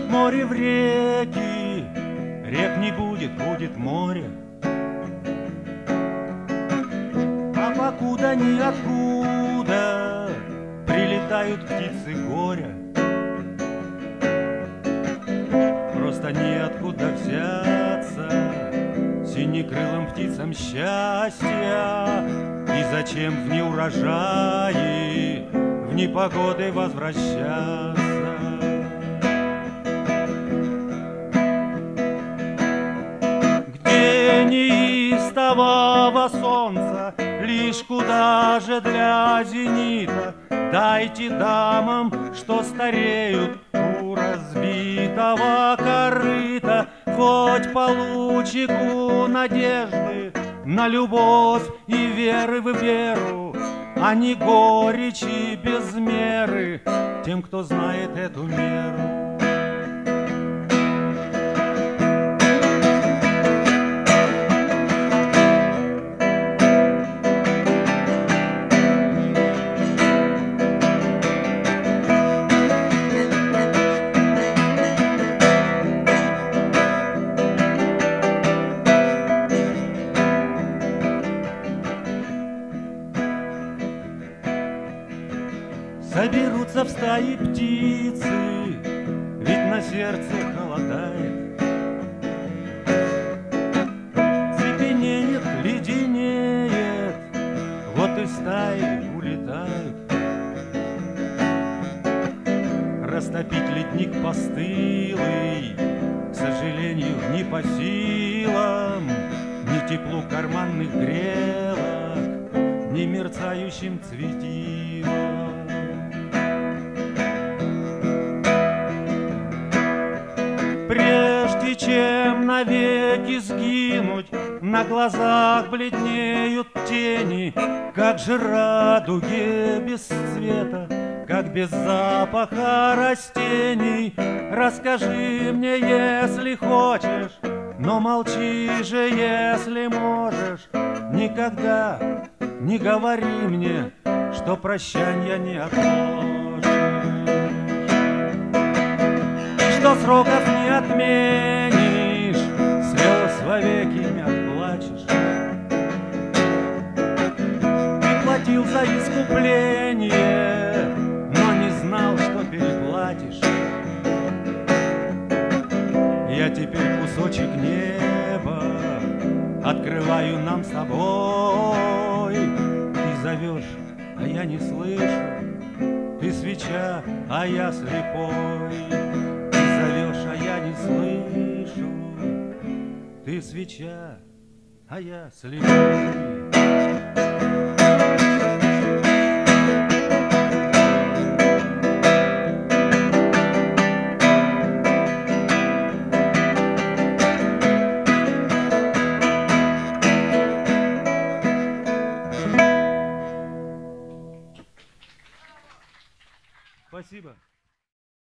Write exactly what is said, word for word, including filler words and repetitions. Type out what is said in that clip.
море в реки, рек не будет, будет море. А покуда ниоткуда прилетают птицы горя, просто неоткуда взяться синекрылым птицам счастья. И зачем в неурожаи, в непогоды возвращаться? Где неистового солнца, лишь куда же для зенита? Дайте дамам, что стареют, у разбитого корыта хоть по лучику надежды на любовь и веры в веру, а не горечи без меры тем, кто знает эту меру. Соберутся в стаи птицы, ведь на сердце холодает. Цепенеет, леденеет, вот и стаи улетают. Растопить ледник постылый, к сожалению, не по силам, ни теплу карманных грелок, ни мерцающим цветилам. Прежде чем навеки сгинуть, на глазах бледнеют тени, как же радуги без цвета, как без запаха растений. Расскажи мне, если хочешь, но молчи же, если можешь. Никогда не говори мне, что прощанья не отложишь, что сроков не отменишь, слез вовеки не отплачешь. Ты платил за искупление, но не знал, что переплатишь. Я теперь кусочек неба открываю нам с тобой. Ты зовешь, а я не слышу, ты свеча, а я слепой. А я не слышу, ты свеча, а я слепой. Спасибо.